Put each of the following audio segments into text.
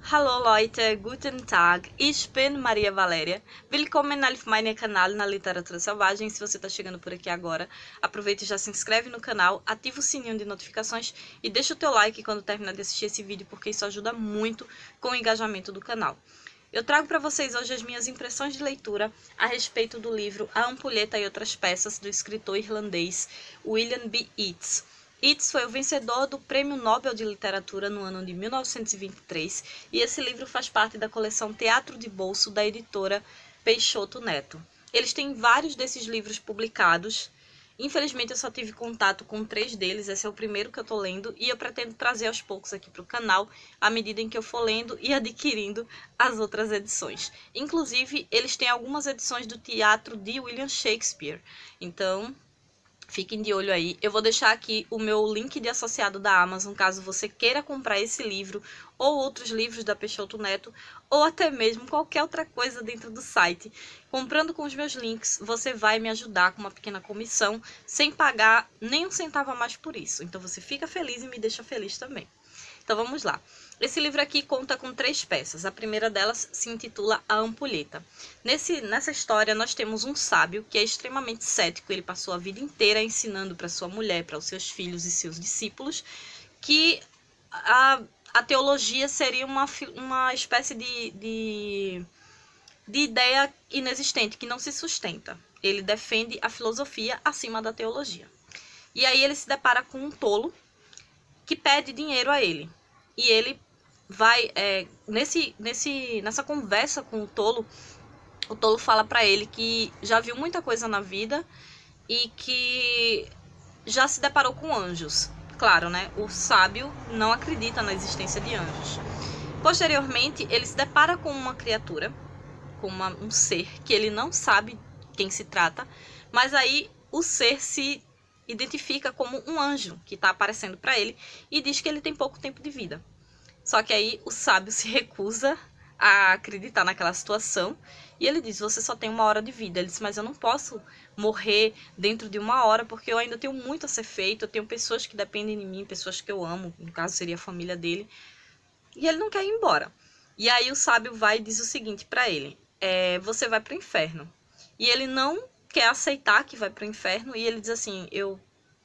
Hallo Leute, guten Tag, ich bin Maria Valéria. Willkommen auf meinem Kanal na Literatura Selvagem. Se você está chegando por aqui agora, aproveita e já se inscreve no canal, ativa o sininho de notificações e deixa o teu like quando terminar de assistir esse vídeo, porque isso ajuda muito com o engajamento do canal. Eu trago para vocês hoje as minhas impressões de leitura a respeito do livro A Ampulheta e Outras Peças, do escritor irlandês William B. Yeats. Yeats foi o vencedor do Prêmio Nobel de Literatura no ano de 1923 e esse livro faz parte da coleção Teatro de Bolso da editora Peixoto Neto. Eles têm vários desses livros publicados. Infelizmente eu só tive contato com 3 deles, esse é o primeiro que eu estou lendo e eu pretendo trazer aos poucos aqui para o canal à medida em que eu for lendo e adquirindo as outras edições. Inclusive, eles têm algumas edições do teatro de William Shakespeare, então fiquem de olho aí. Eu vou deixar aqui o meu link de associado da Amazon, caso você queira comprar esse livro ou outros livros da Peixoto Neto, ou até mesmo qualquer outra coisa dentro do site. Comprando com os meus links, você vai me ajudar com uma pequena comissão, sem pagar nem um centavo a mais por isso. Então você fica feliz e me deixa feliz também. Então vamos lá. Esse livro aqui conta com 3 peças. A primeira delas se intitula A Ampulheta. Nessa história nós temos um sábio que é extremamente cético. Ele passou a vida inteira ensinando para sua mulher, para os seus filhos e seus discípulos, que a teologia seria uma espécie de ideia inexistente, que não se sustenta. Ele defende a filosofia acima da teologia. E aí ele se depara com um tolo que pede dinheiro a ele. E ele vai, nessa conversa com o tolo fala para ele que já viu muita coisa na vida e que já se deparou com anjos. Claro, né? O sábio não acredita na existência de anjos. Posteriormente, ele se depara com uma criatura, com um ser que ele não sabe quem se trata, mas aí o ser se identifica como um anjo que está aparecendo para ele e diz que ele tem pouco tempo de vida. Só que aí o sábio se recusa a acreditar naquela situação e ele diz: você só tem 1 hora de vida. Ele diz: mas eu não posso morrer dentro de 1 hora porque eu ainda tenho muito a ser feito, eu tenho pessoas que dependem de mim, pessoas que eu amo, no caso seria a família dele, e ele não quer ir embora. E aí o sábio vai e diz o seguinte para ele: você vai para o inferno. E ele não quer aceitar que vai para o inferno e ele diz assim: eu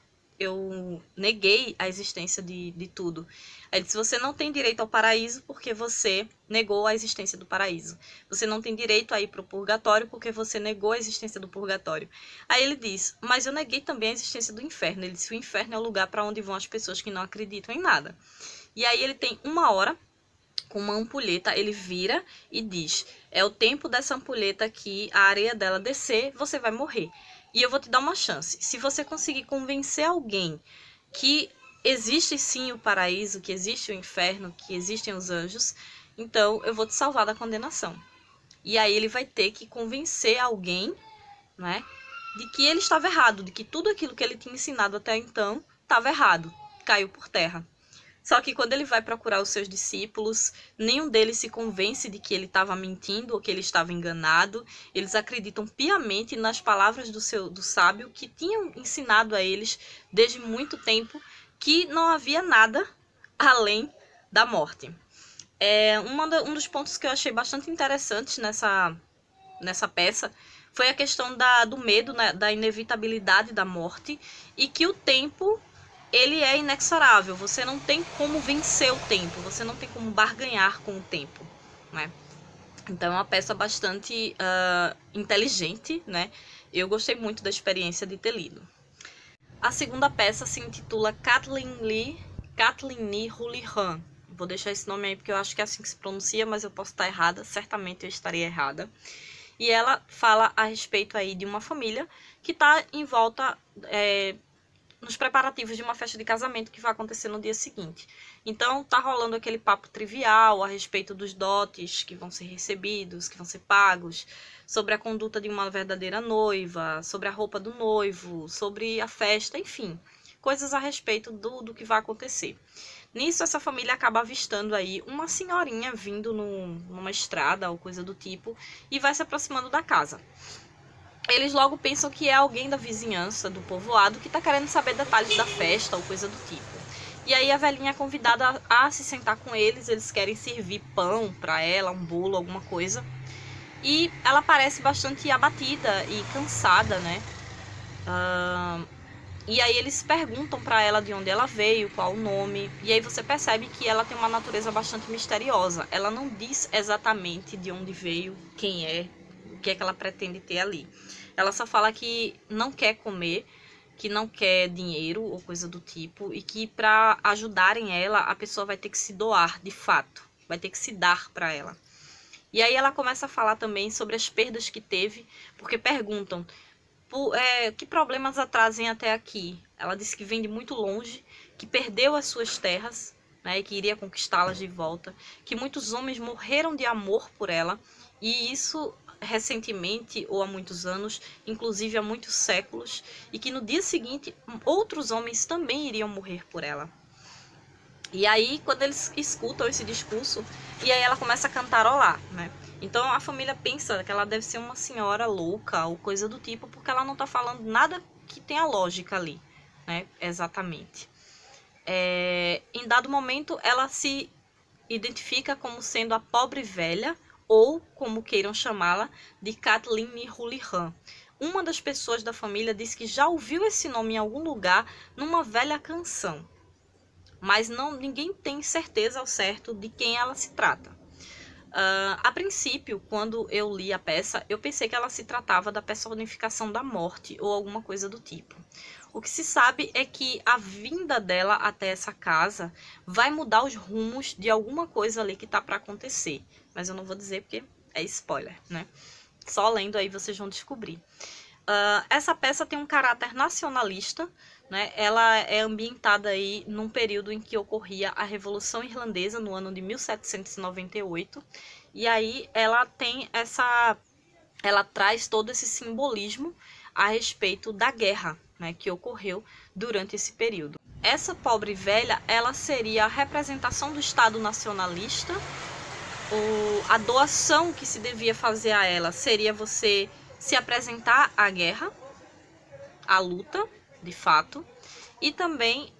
neguei a existência de tudo. Ele disse: você não tem direito ao paraíso porque você negou a existência do paraíso. Você não tem direito a ir para o purgatório porque você negou a existência do purgatório. Aí ele diz: mas eu neguei também a existência do inferno. Ele disse: o inferno é o lugar para onde vão as pessoas que não acreditam em nada. E aí ele tem 1 hora com uma ampulheta, ele vira e diz: é o tempo dessa ampulheta que a areia dela descer, você vai morrer. E eu vou te dar uma chance. Se você conseguir convencer alguém que existe sim o paraíso, que existe o inferno, que existem os anjos, então eu vou te salvar da condenação. E aí ele vai ter que convencer alguém, né, de que ele estava errado, de que tudo aquilo que ele tinha ensinado até então estava errado, caiu por terra. Só que quando ele vai procurar os seus discípulos, nenhum deles se convence de que ele estava mentindo ou que ele estava enganado. Eles acreditam piamente nas palavras do sábio que tinham ensinado a eles desde muito tempo que não havia nada além da morte. Um dos pontos que eu achei bastante interessantes nessa peça foi a questão do medo, né, da inevitabilidade da morte e que o tempo ele é inexorável, você não tem como vencer o tempo, você não tem como barganhar com o tempo, né? Então é uma peça bastante inteligente, né? Eu gostei muito da experiência de ter lido. A segunda peça se intitula Kathleen Ni Houlihan. Vou deixar esse nome aí porque eu acho que é assim que se pronuncia, mas eu posso estar errada, certamente eu estaria errada. E ela fala a respeito aí de uma família que está em volta nos preparativos de uma festa de casamento que vai acontecer no dia seguinte. Então tá rolando aquele papo trivial a respeito dos dotes que vão ser recebidos, que vão ser pagos, sobre a conduta de uma verdadeira noiva, sobre a roupa do noivo, sobre a festa, enfim, coisas a respeito do que vai acontecer. Nisso, essa família acaba avistando aí uma senhorinha vindo numa estrada ou coisa do tipo e vai se aproximando da casa. Eles logo pensam que é alguém da vizinhança, do povoado, que está querendo saber detalhes da festa ou coisa do tipo. E aí a velhinha é convidada a se sentar com eles querem servir pão pra ela, um bolo, alguma coisa. E ela parece bastante abatida e cansada, né? E aí eles perguntam pra ela de onde ela veio, qual o nome. E aí você percebe que ela tem uma natureza bastante misteriosa. Ela não diz exatamente de onde veio, quem é, o que é que ela pretende ter ali. Ela só fala que não quer comer, que não quer dinheiro ou coisa do tipo. E que pra ajudarem ela, a pessoa vai ter que se doar, de fato. Vai ter que se dar pra ela. E aí ela começa a falar também sobre as perdas que teve, porque perguntam que problemas a trazem até aqui. Ela disse que vem de muito longe, que perdeu as suas terras, né, e que iria conquistá-las de volta, que muitos homens morreram de amor por ela, e isso recentemente ou há muitos anos, inclusive há muitos séculos, e que no dia seguinte outros homens também iriam morrer por ela. E aí, quando eles escutam esse discurso, e aí ela começa a cantarolar, né? Então a família pensa que ela deve ser uma senhora louca ou coisa do tipo, porque ela não tá falando nada que tenha lógica ali, né? Exatamente. Em dado momento, ela se identifica como sendo a pobre velha, ou como queiram chamá-la, de Kathleen Houlihan. Uma das pessoas da família diz que já ouviu esse nome em algum lugar numa velha canção, mas ninguém tem certeza ao certo de quem ela se trata. A princípio, quando eu li a peça, eu pensei que ela se tratava da personificação da morte ou alguma coisa do tipo. O que se sabe é que a vinda dela até essa casa vai mudar os rumos de alguma coisa ali que tá para acontecer. Mas eu não vou dizer porque é spoiler, né? Só lendo aí vocês vão descobrir. Essa peça tem um caráter nacionalista, né? Ela é ambientada aí num período em que ocorria a Revolução Irlandesa, no ano de 1798. E aí ela traz todo esse simbolismo a respeito da guerra, né, que ocorreu durante esse período. Essa pobre velha, ela seria a representação do Estado nacionalista. A doação que se devia fazer a ela seria você se apresentar à guerra, à luta, de fato. E também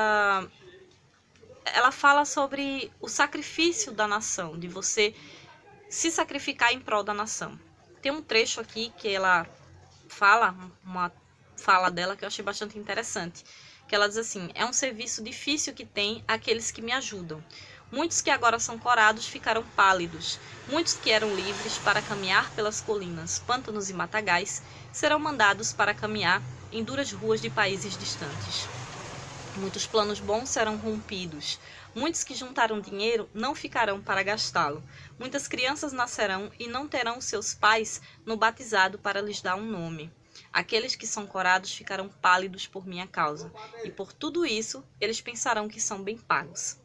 ela fala sobre o sacrifício da nação, de você se sacrificar em prol da nação. Tem um trecho aqui que ela fala, uma fala dela que eu achei bastante interessante, que ela diz assim: é um serviço difícil que tem aqueles que me ajudam. Muitos que agora são corados ficaram pálidos. Muitos que eram livres para caminhar pelas colinas, pântanos e matagais serão mandados para caminhar em duras ruas de países distantes. Muitos planos bons serão rompidos. Muitos que juntaram dinheiro não ficarão para gastá-lo. Muitas crianças nascerão e não terão seus pais no batizado para lhes dar um nome. Aqueles que são corados ficarão pálidos por minha causa, e por tudo isso eles pensarão que são bem pagos.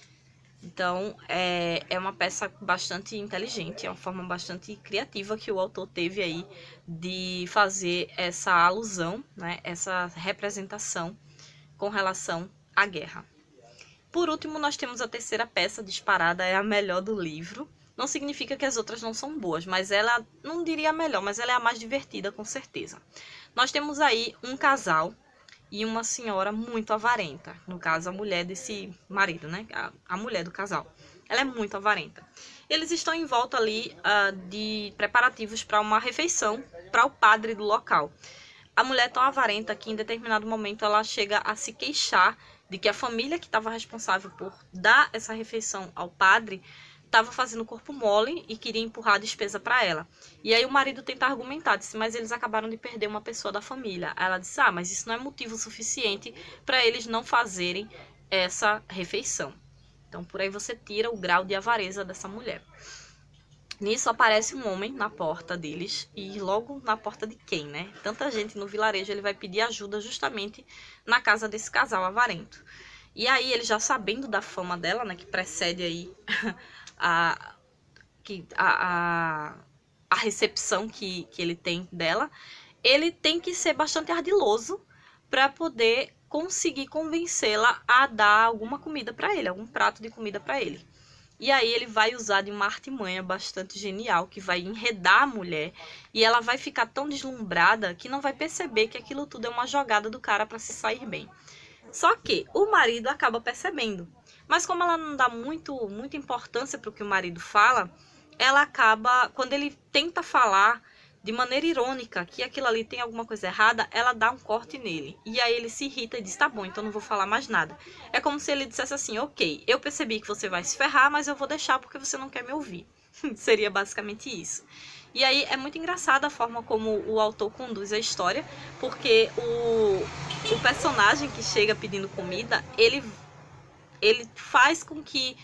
Então, é uma peça bastante inteligente, é uma forma bastante criativa que o autor teve aí de fazer essa alusão, né, essa representação com relação à guerra. Por último, nós temos a terceira peça, disparada, é a melhor do livro. Não significa que as outras não são boas, mas ela, não diria a melhor, mas ela é a mais divertida, com certeza. Nós temos aí um casal e uma senhora muito avarenta. No caso, a mulher desse marido, né? A mulher do casal. Ela é muito avarenta. Eles estão em volta ali de preparativos para uma refeição para o padre do local. A mulher é tão avarenta que em determinado momento ela chega a se queixar de que a família que estava responsável por dar essa refeição ao padre estava fazendo corpo mole e queria empurrar a despesa para ela. E aí o marido tenta argumentar, disse, mas eles acabaram de perder uma pessoa da família. Aí ela disse, mas isso não é motivo suficiente para eles não fazerem essa refeição. Então por aí você tira o grau de avareza dessa mulher. Nisso aparece um homem na porta deles, e logo na porta de quem, né? Tanta gente no vilarejo, ele vai pedir ajuda justamente na casa desse casal avarento. E aí ele, já sabendo da fama dela, né, que precede aí a recepção que ele tem dela, ele tem que ser bastante ardiloso para poder conseguir convencê-la a dar alguma comida para ele, algum prato de comida para ele. E aí ele vai usar de uma artimanha bastante genial, que vai enredar a mulher, e ela vai ficar tão deslumbrada que não vai perceber que aquilo tudo é uma jogada do cara para se sair bem. Só que o marido acaba percebendo. Mas como ela não dá muita importância para o que o marido fala, ela acaba, quando ele tenta falar de maneira irônica que aquilo ali tem alguma coisa errada, ela dá um corte nele. E aí ele se irrita e diz, tá bom, então não vou falar mais nada. É como se ele dissesse assim, ok, eu percebi que você vai se ferrar, mas eu vou deixar porque você não quer me ouvir. Seria basicamente isso. E aí é muito engraçada a forma como o autor conduz a história, porque o personagem que chega pedindo comida, ele faz com que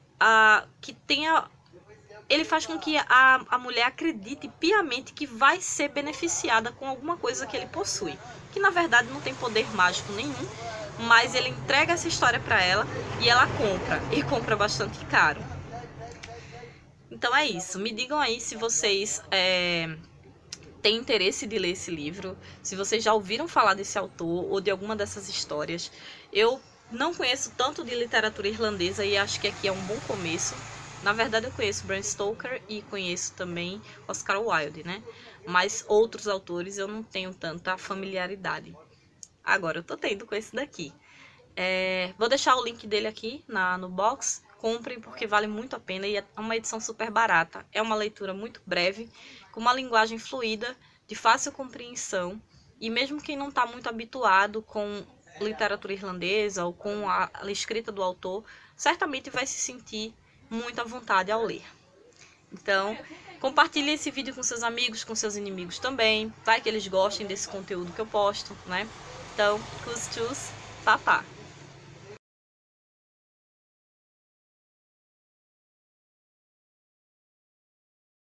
ele faz com que a mulher acredite piamente que vai ser beneficiada com alguma coisa que ele possui. Que na verdade não tem poder mágico nenhum, mas ele entrega essa história para ela e ela compra. E compra bastante caro. Então é isso. Me digam aí se vocês têm interesse de ler esse livro. Se vocês já ouviram falar desse autor ou de alguma dessas histórias. Eu não conheço tanto de literatura irlandesa e acho que aqui é um bom começo. Na verdade, eu conheço Bram Stoker e conheço também Oscar Wilde, né? Mas outros autores eu não tenho tanta familiaridade. Agora eu tô tendo com esse daqui. Vou deixar o link dele aqui no box. Comprem porque vale muito a pena e é uma edição super barata. É uma leitura muito breve, com uma linguagem fluida, de fácil compreensão. E mesmo quem não está muito habituado com literatura irlandesa ou com a escrita do autor, certamente vai se sentir muito à vontade ao ler. Então, compartilhe esse vídeo com seus amigos, com seus inimigos também. Vai que eles gostem desse conteúdo que eu posto, né? Então, cus, tchus, papá.